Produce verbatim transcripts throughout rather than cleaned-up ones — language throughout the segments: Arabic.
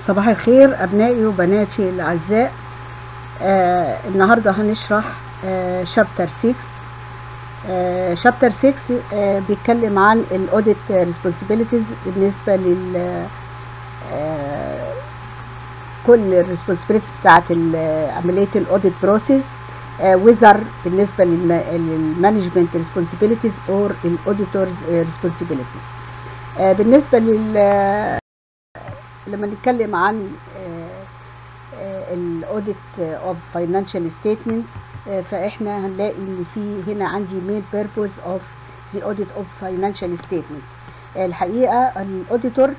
صباح الخير أبنائي وبناتي الأعزاء. آه النهاردة هنشرح آه شابتر ستة. آه شابتر ستة آه بيتكلم عن الأوديت ريسبونسبيلتيز بالنسبة لل آه كل الريسبونسبيلتيز بتاعت عملية الأوديت بروسيس، وذر بالنسبة للمانجمنت ريسبونسبيلتيز أو الأوديتورز ريسبونسبيلتيز. بالنسبة لل لما نتكلم عن الاوديت اوف فاينانشال ستيتمنت، فاحنا هنلاقي ان في هنا عندي مين بيربوز اوف ذا اوديت اوف فاينانشال ستيتمنت. الحقيقه الاوديتور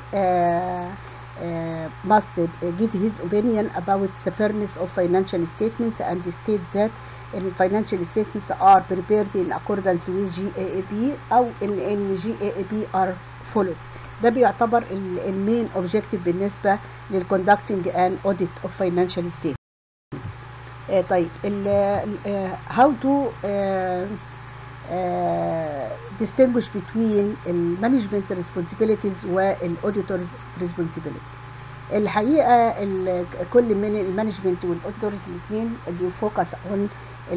must give his opinion about the fairness of financial statements and state that the financial statements are prepared in accordance with G A A P او ان G A A P are followed. ده بيعتبر المين اوبجيكتيف بالنسبه للكوندكتنج ان اوديت اوف فاينانشال ستيت. طيب هاو تو distinguish between المانجمنت ريسبونسبيلتيز والاوديتورز ريسبونسبيلتي. الحقيقه كل من المانجمنت والاوديتورز الاثنين بيفوكس اون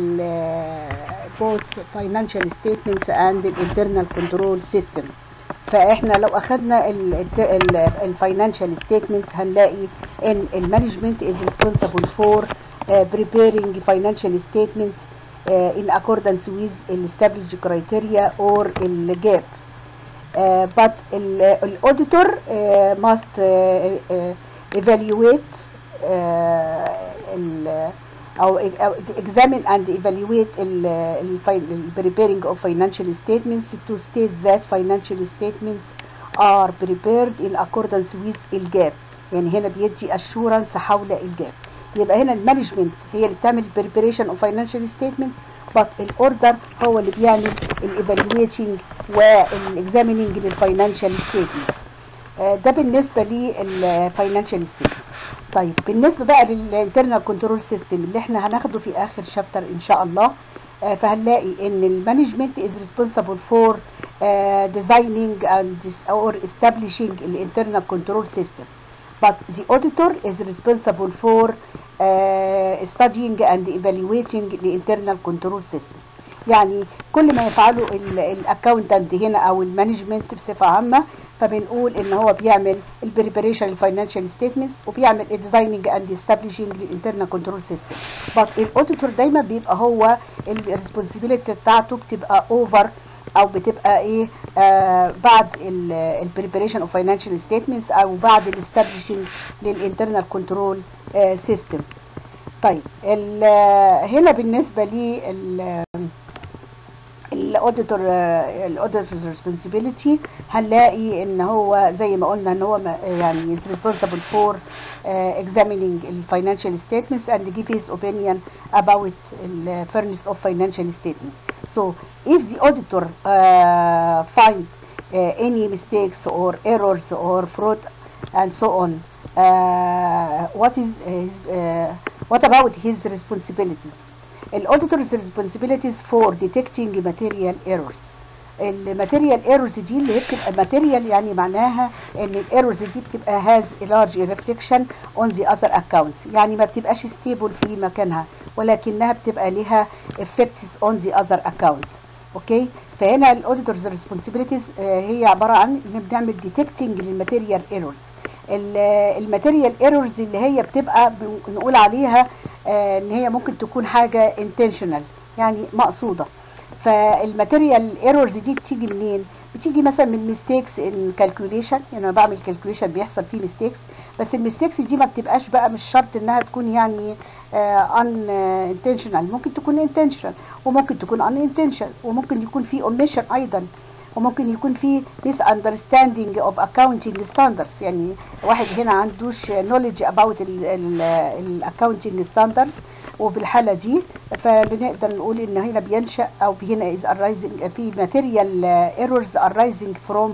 both financial statements and the internal control system. فاحنا لو اخذنا الفاينانشال ستيتمنتس هنلاقي ان المانجمنت is responsible for uh, preparing financial statements uh, in accordance with established criteria or the gap. Uh, but the auditor uh, must uh, uh, evaluate uh, أو examine and evaluate the preparing of financial statements to state that financial statements are prepared in accordance with الجاب. يعني هنا بيدي assurance حول الجاب. يبقى هنا المانجمنت هي اللي بتعمل preparation of financial statements، but الاوردر هو اللي بيعمل الايفالويتنج والاكزاميننج للفاينانشال statements. ده بالنسبه للفاينانشال statements. طيب بالنسبه بقى للانترنال كنترول سيستم اللي احنا هناخده في اخر شابتر ان شاء الله، آه فهنلاقي ان المانجمنت is responsible for uh, designing and or establishing the internal control system, but the auditor is responsible for uh, studying and evaluating the internal control system. يعني كل ما يفعله الاكاونتنت هنا او المانجمنت بصفه عامه، فبنقول ان هو بيعمل البريبريشن الفاينانشال ستيتمنتس وبيعمل الديزايننج اند استابليشنج للانترنال كنترول سيستم. بس الاوديتور دايما بيبقى هو الريسبونسبيلتي بتاعته بتبقى اوفر او بتبقى ايه آه بعد البريبريشن اوف فاينانشال ستيتمنتس او بعد الاستابليشنج للانترنال كنترول سيستم. طيب هنا بالنسبه لي الاوديتور الاوديتور ريسبونسبيلتي هنلاقي ان هو زي ما قلنا ان هو يعني responsible for uh, examining financial statements and give his opinion about the fairness of financial statements. So if the auditor uh, finds uh, any mistakes or errors or fraud and so on, uh, what is his, uh, what about his responsibilities? الauditor's responsibilities for detecting material errors. الماتيريال ايرورز دي اللي هي بتبقى ماتيريال يعني معناها ان الايرورز دي بتبقى has a large reflection on the other accounts، يعني ما بتبقاش stable في مكانها ولكنها بتبقى لها effects on the other accounts. اوكي، فهنا الاوديتورز responsibilities هي عباره عن ان بنعمل detecting للماتيريال ايرورز. الماتيريال ايرورز اللي هي بتبقى بنقول عليها آه ان هي ممكن تكون حاجه intentional يعني مقصوده. فالماتيريال ايرورز دي بتيجي منين؟ بتيجي مثلا من ميستيكس ان كالكوليشن، يعني انا بعمل كالكوليشن بيحصل فيه ميستيكس، بس الميستيكس دي ما بتبقاش بقى مش شرط انها تكون يعني ان intentional، ممكن تكون intentional وممكن تكون ان intentional وممكن يكون في omission ايضا، وممكن يكون في misunderstanding of accounting standards، يعني واحد هنا عندوش knowledge about ال accounting standards، وبالحالة دي فبنقدر نقول ان هنا بينشأ او هنا is arising في material errors arising from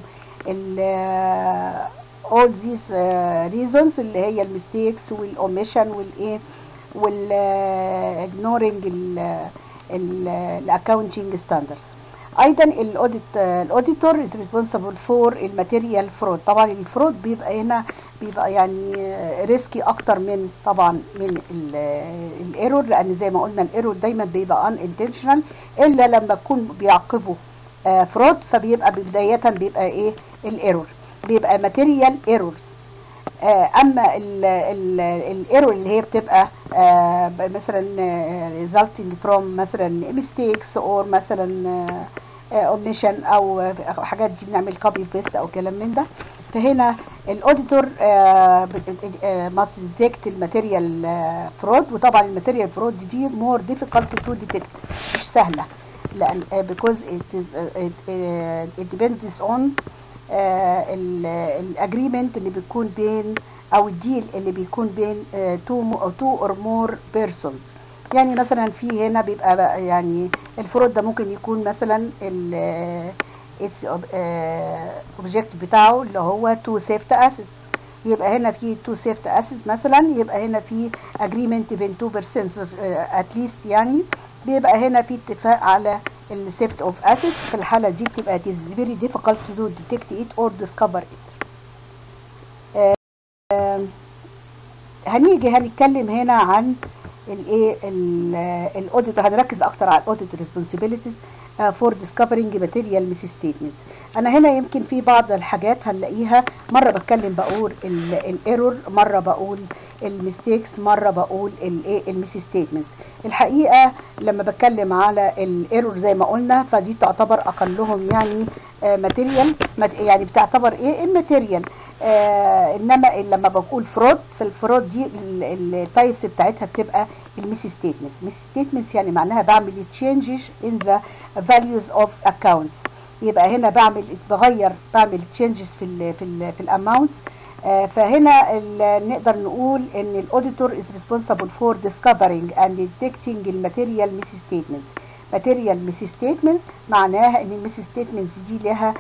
all these reasons اللي هي الميستيكس والاوميشن والايه وال ignoring ال accounting standards. ايضا الاوديت الاوديتور از ريسبونسبل فور الماتيريال فرود. طبعا الفرود بيبقى هنا بيبقى يعني ريسكي اكتر من طبعا من الايرور، لان زي ما قلنا الايرور دايما بيبقى ان انتشنال الا لما تكون بيعقبه فرود، فبيبقى بدايه بيبقى ايه الايرور، بيبقى ماتيريال ايرور. اما الايرور اللي هي بتبقى مثلا resulting from مثلا mistakes or مثلا omission او حاجات دي بنعمل copy paste او كلام من ده، فهنا الاوديتور must detect الماتيريال فرود. وطبعا الماتيريال فرود دي more difficult to detect، مش سهله، لان because it is it, it depends on الاجريمنت اللي بيكون بين او الديل اللي بيكون بين تو تو اور مور بيرسونز. يعني مثلا في هنا بيبقى يعني الفرود ده ممكن يكون مثلا الاوبجكت بتاعه اللي هو تو سيفت اسيت، يبقى هنا في تو سيفت اسيت مثلا، يبقى هنا في اجريمنت بين تو بيرسونز اتليست، يعني بيبقى هنا في اتفاق على الثيفت اوف اسيت. في الحاله دي بتبقى it is very difficult to detect it or discover it. آه هنيجي هنتكلم هنا عن الايه الاوديت، هنركز اكتر على الاوديت ريسبونسبيلتيز فور ديسكفرينج ماتيريال ميسستيتمنت. انا هنا يمكن في بعض الحاجات هنلاقيها مره بتكلم بقول الايرور، مره بقول الميستيكس، مره بقول الايه الميسستيتمنت. الحقيقه لما بتكلم على الايرور زي ما قلنا فدي تعتبر اقلهم يعني ماتيريال، يعني بتعتبر ايه الماتيريال. آه انما لما بقول فرود، في الفرود دي التايبس بتاعتها بتبقى الميسي ستيتمنت. ميسي ستيتمنت يعني معناها بعمل تشينجز ان ذا فاليوز اوف اكونتس، يبقى هنا بعمل بغير بعمل تشينجز في ال في ال في الاماونت. آه فهنا نقدر نقول ان الاوديتور از ريسبونسبل فور ديسكفرينج اند ديتكتنج الماتيريال ميسي ستيتمنت. ماتيريال ميسي ستيتمنت معناها ان الميسي ستيتمنت دي لها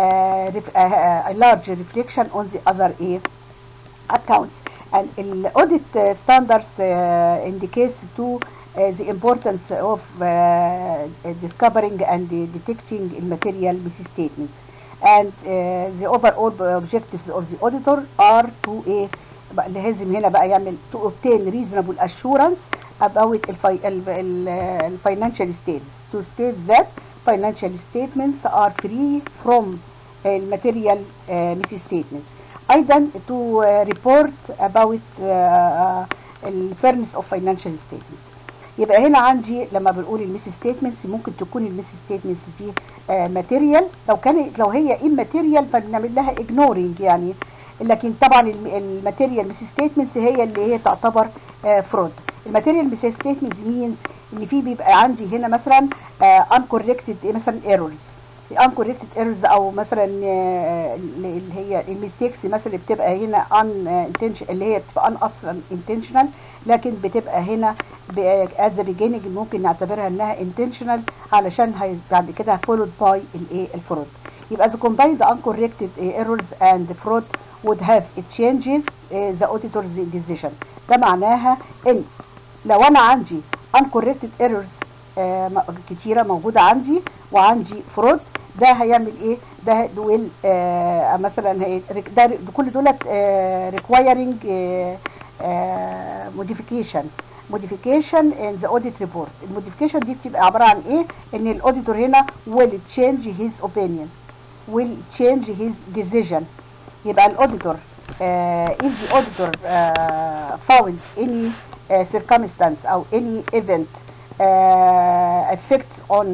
لارج ريفليكشن اون ذا اذر ايه accounts. and الاوديت ستاندردز indicates to uh, the importance of uh, discovering and detecting الماتيريال ميسي statements, and uh, the overall objectives of the auditor are to ايه لازم هنا بقى يعمل to obtain reasonable assurance about the financial statements, to state that financial statements are free from الماتيريال ميسي statements. ايضا to report about الفيرنس اوف financial statements. يبقى هنا عندي لما بنقول الميسي statements ممكن تكون الميسي statements دي ماتيريال، لو كانت لو هي immaterial فبنعمل لها ignoring يعني، لكن طبعا الماتيريال ميسي statements هي اللي هي تعتبر فرود. الماتيريال ميسي statements means ان في بيبقى عندي هنا مثلا uncorrected مثلا errors، uncorrected errors او مثلا اللي هي الميستيكس مثلا اللي بتبقى هنا ان intentional، اللي هي بتبقى ان اصلا intentional لكن بتبقى هنا as the beginning ممكن نعتبرها انها intentional علشان بعد كده followed by الايه الفرود. يبقى the combined uncorrected errors and fraud would have changes the auditor's decision. ده معناها ان لو انا عندي uncorrected errors كتيرة موجودة عندي وعندي فرود، ده هيعمل ايه؟ ده دول آه مثلا هي ده كل دولت آه requiring آه آه modification modification in the audit report. الموديفيكيشن دي بتبقى عبارة عن ايه؟ ان الاوديتور هنا will change his opinion, will change his decision. يبقى الاوديتور آه if the auditor آه found any آه circumstance او any event uh, effect on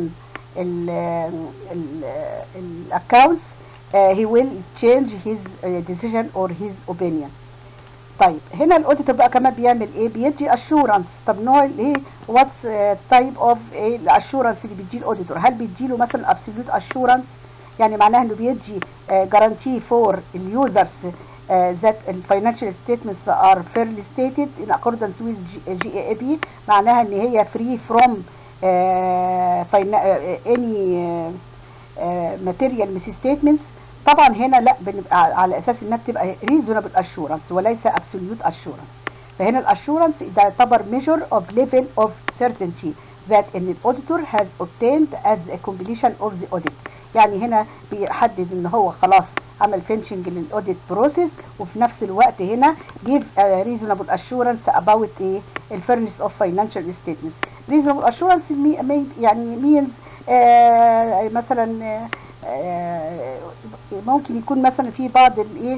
الاكونتس uh, he will change his uh, decision or his opinion. طيب هنا الاوديتور بقى كمان بيعمل ايه؟ بيدي اشورنس. طب نوع ايه واتس تايب اوف ايه الاشورنس اللي بيديه الاوديتور؟ هل بيديله مثلا ابسوليوت اشورنس يعني معناها انه بيدي جارانتي فور اليوزرز that الفاينانشال ستيتمنتس are fairly stated in accordance with G A A P، معناها ان هي free from uh, any uh, material misstatements؟ طبعا هنا لا، بنبقى على اساس انها بتبقى reasonable assurance وليس absolute assurance. فهنا الاشورنس ده يعتبر measure of level of certainty that an auditor has obtained as a completion of the audit. يعني هنا بيحدد ان هو خلاص عمل finishing للاوديت بروسيس، وفي نفس الوقت هنا give a reasonable assurance about the fairness of financial statements. reasonable assurance يعني means آه مثلا آه ممكن يكون مثلا في بعض الايه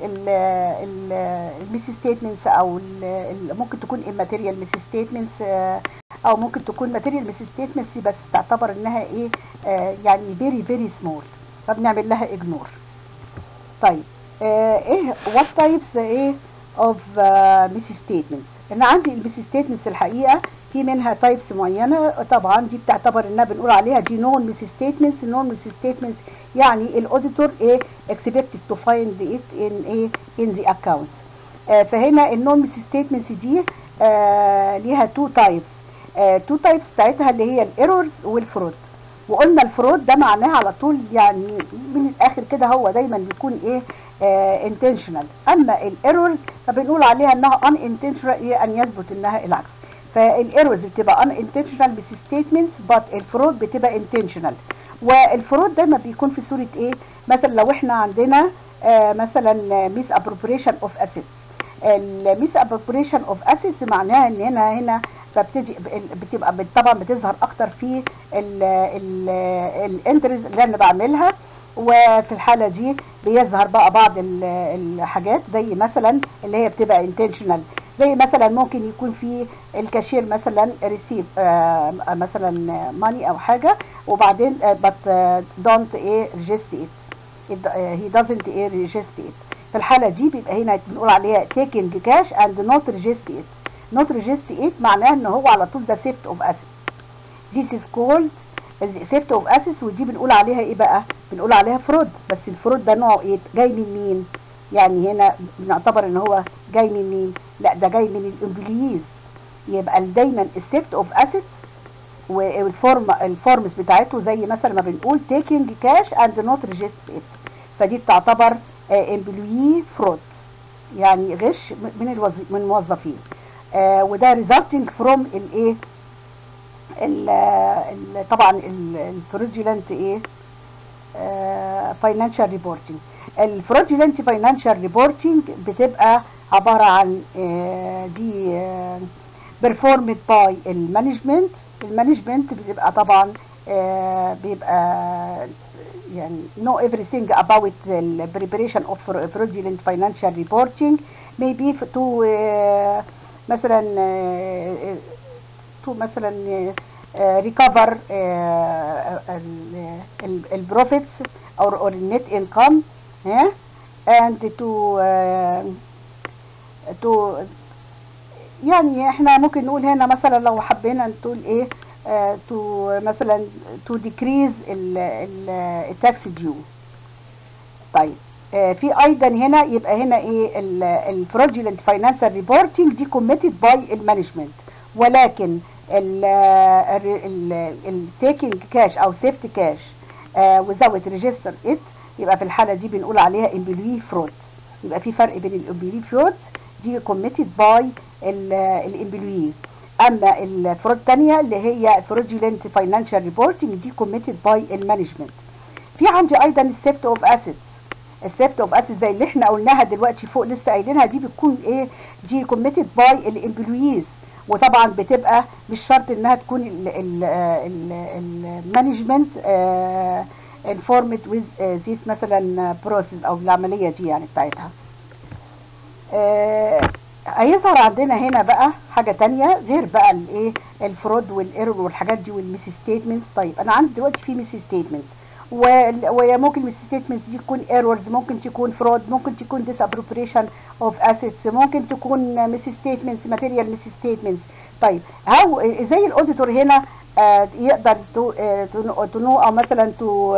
الميسي ستيتمنتس، او ممكن تكون immaterial ميسي ستيتمنتس، او ممكن تكون material ميسي ستيتمنتس بس تعتبر انها ايه آه يعني very very small، فبنعمل لها ignore. طيب آه ايه what types ايه of ميسي ستيتمنتس؟ انا عندي الميسي ستيتمنتس الحقيقه في منها تايبس معينه، طبعا دي بتعتبر انها بنقول عليها دي نون ميسي ستيتمنتس. نون ميسي ستيتمنتس يعني الاوديتور ايه expected to find it in ايه in the account. آه فهنا النون ميسي ستيتمنتس دي آه ليها تو تايبس. تو تايبس بتاعتها اللي هي الايرورز والفرود. وقلنا الفرود ده معناها على طول يعني من الاخر كده هو دايما بيكون ايه آه intentional. اما الايرورز فبنقول عليها انها unintentional، ايه ان يثبت انها العكس. فالايرورز بتبقى unintentional بس statements، but الفرود بتبقى intentional. والفرود دايما بيكون في صوره ايه؟ مثلا لو احنا عندنا آه مثلا ميس ابروبريشن اوف اسيتس. الميس ابروبريشن اوف اسيتس معناها ان هنا هنا فبتجي بتبقى طبعا بتظهر اكتر في الانترز اللي انا بعملها، وفي الحاله دي بيظهر بقى بعض الحاجات زي مثلا اللي هي بتبقى intentional، زي مثلا ممكن يكون في الكاشير مثلا ريسيف آه مثلا ماني او حاجه، وبعدين but don't ايه register it he doesn't ايه register it. في الحاله دي بيبقى هنا بنقول عليها taking cash and not register it. not register it معناها ان هو على طول ده theft of assets. this is called theft of assets، ودي بنقول عليها ايه بقى؟ بنقول عليها فرود. بس الفرود ده نوعه ايه؟ جاي من مين؟ يعني هنا بنعتبر ان هو جاي من مين؟ لا ده جاي من الامبليز. يبقى دايما الثيفت اوف اسيتس والفورم الفورمز بتاعته زي مثلا ما بنقول taking cash and not register it، فدي بتعتبر امبلوي فرود يعني غش من الوظيف من الموظفين. آه وده resulting from الايه طبعا الفرودولنت ايه فاينانشال ريبورتنج. الفرودولنت فاينانشال ريبورتنج بتبقى عباره عن آه دي آه performed by المانجمنت. المانجمنت بتبقى طبعا آه بيبقى يعني know everything about the preparation of fraudulent financial reporting، maybe to uh, مثلا uh, to مثلا uh, recover uh, ال profits or or net income yeah? and to uh, to يعني احنا ممكن نقول هنا مثلا لو حبينا نقول ايه Uh, to مثلا to decrease التاكس ديو. طيب uh, في ايضا هنا يبقى هنا ايه الفرودولنت فاينانشال ريبورتنج دي committed by المانجمنت، ولكن التيكينج كاش او سيفت كاش without register it يبقى في الحاله دي بنقول عليها امبلوي فرود. يبقى في فرق بين الامبلوي فرود دي committed by الامبلوي، اما الفرود الثانيه اللي هي fraudulent financial reporting دي committed by المانجمنت. في عندي ايضا الثيفت اوف اسيتس. الثيفت اوف اسيتس زي اللي احنا قلناها دلوقتي فوق لسه قايلينها، دي بتكون ايه؟ دي committed by الامبلويز، وطبعا بتبقى مش شرط انها تكون المانجمنت informed with this مثلا process او العمليه دي يعني بتاعتها. هيظهر عندنا هنا بقى حاجة تانية غير بقى الايه الفرود والايرور والحاجات دي والميسي ستيتمنتس. طيب انا عندي دلوقتي في ميسي ستيتمنتس، وممكن ميسي ستيتمنتس دي تكون ايرورز، ممكن تكون فرود، ممكن تكون ديس ابروبريشن اوف اسيتس، ممكن تكون ميسي ستيتمنتس ماتيريال ميسي ستيتمنتس. طيب هاو ازاي الاوديتور هنا آه يقدر تنو او مثلا تو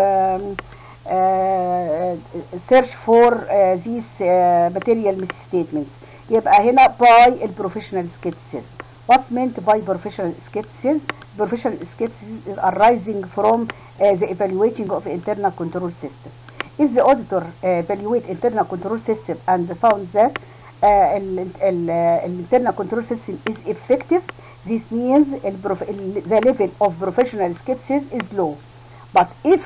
سيرش فور ذيس ماتيريال ميسي ستيتمنتس؟ يبقى هنا by البروفيشنال skepticism. What's meant by professional skepticism? Professional skepticism is arising from uh, the evaluating of internal control system. If the auditor uh, evaluate internal control system and found that uh, ال, ال, ال, internal control system is effective this means the level of professional skepticism is low. But if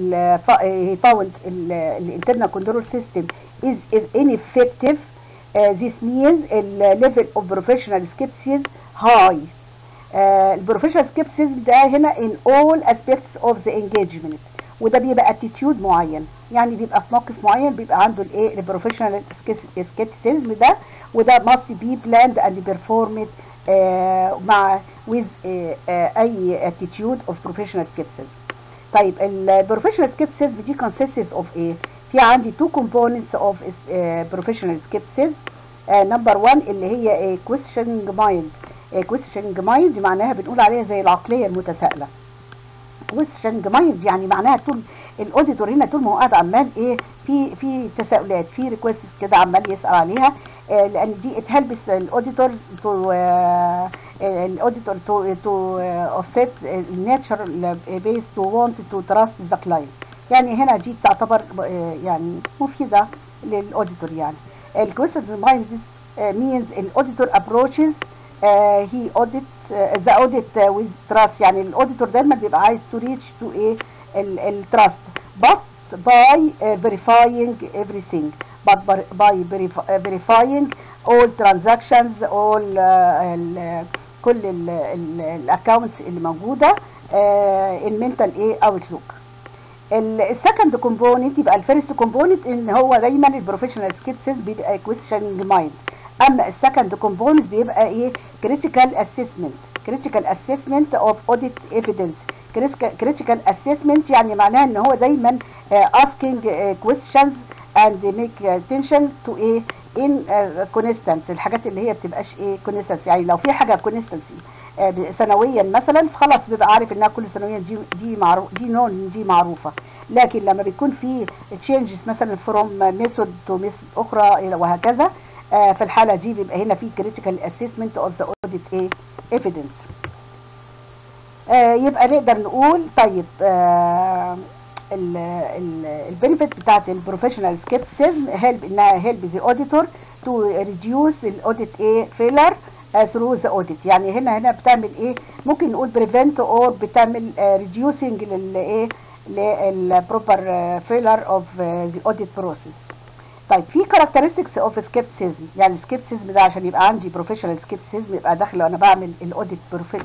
he found the internal control system is, is ineffective, uh, this means the level of professional skepticism high. البروفيشنال skepticism ده هنا in all aspects of the engagement، وده بيبقى اتيتيود معين، يعني بيبقى في موقف معين بيبقى عنده الايه البروفيشنال skepticism ده، وده must be planned and performed آه مع with آه آه اي attitude of professional skepticism. طيب البروفيشنال skepticism دي consists of ايه؟ في عندي two components of uh, professional skepticism. نمبر uh, واحد اللي هي ايه questioning mind. questioning mind معناها بنقول عليها زي العقليه المتسائله. questioning mind يعني معناها طول الاوديتور هنا طول ما هو قاعد عمال ايه في في تساؤلات، في ريكويست كده عمال يسال عليها، آه لان دي it helps الاوديتور تو الاوديتور تو تو اوفست الناتشرال بيس تو وانت تو تراست ذا كلاينت. يعني هنا دي تعتبر آه يعني مفيده للاوديتور. يعني الكويشننج مايند means الاوديتور approaches Uh, he audit uh, the audit uh, with trust. يعني الاوديتور دايما بيبقى عايز to reach to ايه التراست but by uh, verifying everything but by verifying all transactions all uh, ال, كل الاكونتس اللي موجوده uh, المنتال ايه اوتلوك. السكند كومبوننت يبقى الفيرست كومبوننت ان هو دايما البروفيشنال سكيلز بيبقى questioning mind، اما السكند كومبوننت بيبقى ايه critical assessment. critical assessment of audit evidence. critical assessment يعني معناها ان هو دايما uh, asking uh, questions and make attention to ايه in uh, constant الحاجات اللي هي بتبقاش ايه constant. يعني لو في حاجه constancy uh, سنويا مثلا خلاص بيبقى عارف انها كل سنويا دي دي معروف دي نون دي معروفه، لكن لما بيكون في changes مثلا from method to method اخرى وهكذا آه في الحالة دي بيبقى هنا في critical assessment of the audit evidence. آه يبقى نقدر نقول طيب آه البنفيت بتاعت البروفيشنال سكيبتيزم هيلب انها هيلب ذا اوديتور تو ريديوس الاوديت ايه فيلر ثرو ذا اوديت. يعني هنا هنا بتعمل ايه ممكن نقول بريفنت اور بتعمل ريديوسنج للايه للبروبر فيلر اوف ذا اوديت بروسيس. طيب في كاركترستكس اوف سكيبتيزم. يعني السكيبتيزم ده عشان يبقى عندي بروفيشنال سكيبتيزم يبقى داخل وانا بعمل الاوديت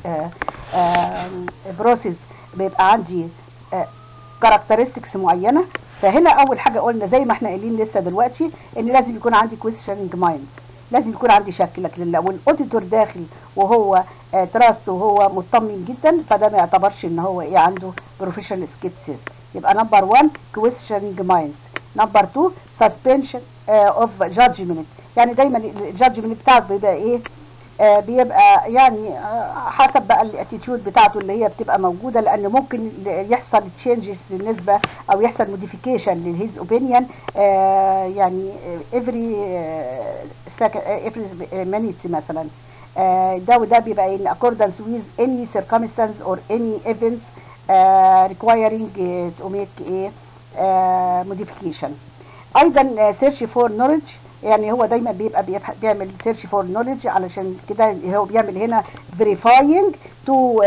بروسيس بيبقى عندي كاركترستكس معينه. فهنا اول حاجه قلنا زي ما احنا قايلين لسه دلوقتي ان لازم يكون عندي questioning مايند، لازم يكون عندي شك. لكن لو الاوديتور داخل وهو تراست وهو مطمن جدا فده ما يعتبرش ان هو ايه عنده بروفيشنال سكيبتيزم. يبقى نمبر واحد questioning مايند. نمبر اتنين suspension اوف uh, judgment. يعني دايما الجادجمنت بتاعته بيبقى ايه آه بيبقى يعني آه حسب بقى الاتيتيود بتاعته اللي هي بتبقى موجوده، لان ممكن يحصل تشينجز بالنسبه او يحصل موديفيكيشن للهيز اوبينيون آه يعني every uh, every minute مثلا آه ده وده بيبقى in accordance with any circumstance or any events uh, requiring uh, to make a uh, modification. ايضا سيرش فور نوليدج. يعني هو دايما بيبقى بيعمل سيرش فور نوليدج علشان كده هو بيعمل هنا فيريفاينج تو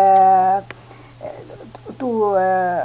تو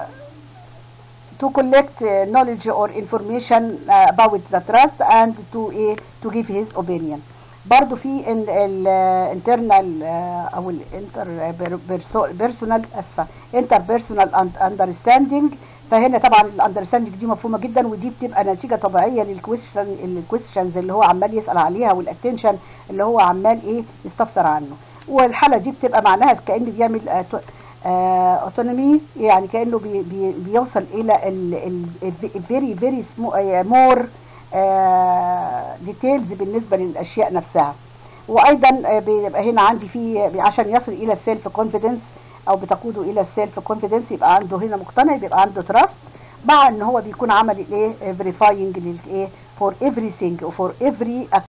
to collect knowledge or information about the trust and to to give his opinion. برضو في الانترنال او الانتر بيرسونال انتر بيرسونال اندرستاندينج. فهنا طبعا الاندرستاندينج دي مفهومه جدا، ودي بتبقى نتيجه طبيعيه للكويشن الكويشنز اللي هو عمال يسال عليها والاتنشن اللي هو عمال ايه يستفسر عنه. والحاله دي بتبقى معناها كانه بيعمل اوتونومي، يعني كانه بي بي بيوصل الى الفيري فيري مور ديتيلز بالنسبه للاشياء نفسها. وايضا بيبقى هنا عندي في عشان يصل الى السيلف كونفيدنس او بتقوده الى السيلف كونفيدنس يبقى عنده هنا مقتنع، بيبقى عنده تراست، مع ان هو بيكون عمل الايه فيريفاينج للايه فور everything وفور every